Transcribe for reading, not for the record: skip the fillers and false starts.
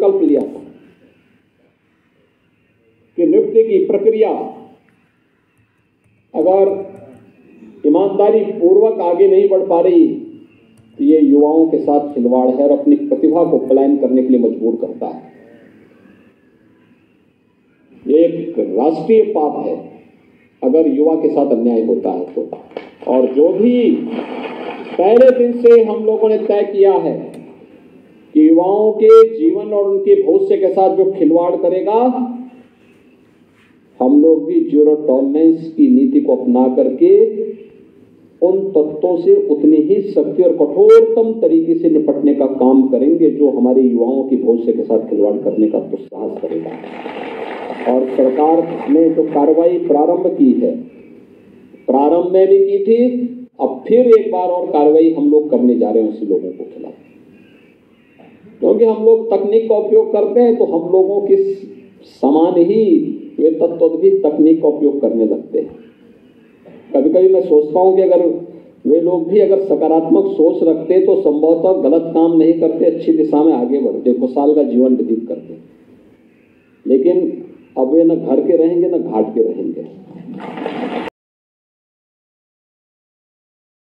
संकल्प लिया था कि नियुक्ति की प्रक्रिया अगर ईमानदारी पूर्वक आगे नहीं बढ़ पा रही तो ये युवाओं के साथ खिलवाड़ है और अपनी प्रतिभा को पलायन करने के लिए मजबूर करता है। ये एक राष्ट्रीय पाप है अगर युवा के साथ अन्याय होता है तो। और जो भी पहले दिन से हम लोगों ने तय किया है कि युवाओं के जीवन और उनके भविष्य के साथ जो खिलवाड़ करेगा, हम लोग भी जीरो टॉलरेंस की नीति को अपना करके उन तत्वों से उतनी ही सख्ती और कठोरतम तरीके से निपटने का काम करेंगे जो हमारे युवाओं के भविष्य के साथ खिलवाड़ करने का दुस्साहस करेगा। और सरकार ने जो कार्रवाई प्रारंभ की है, प्रारंभ में भी की थी, अब फिर एक बार और कार्रवाई हम लोग करने जा रहे हैं उसी लोगों को खिलाफ। क्योंकि हम लोग तकनीक का उपयोग करते हैं तो हम लोगों के समान ही वे तत्व भी तकनीक का उपयोग करने लगते हैं। कभी कभी मैं सोचता हूं कि अगर वे लोग भी अगर सकारात्मक सोच रखते तो संभवतः गलत काम नहीं करते, अच्छी दिशा में आगे बढ़ते, खुशहाल का जीवन व्यतीत करते। लेकिन अब वे न घर के रहेंगे न घाट के रहेंगे।